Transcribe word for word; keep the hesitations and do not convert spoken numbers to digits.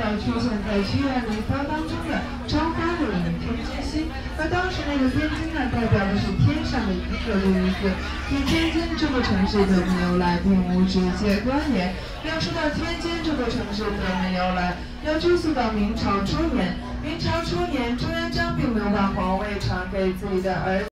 到出现在屈原离骚当中的朝花落日天之星，而当时那个天津呢，代表的是天上的一个的意思。对天津这个城市的由来并无直接关联。要说到天津这个城市的由来，要追溯到明朝初年。明朝初年，朱元璋并没有把皇位传给自己的儿子。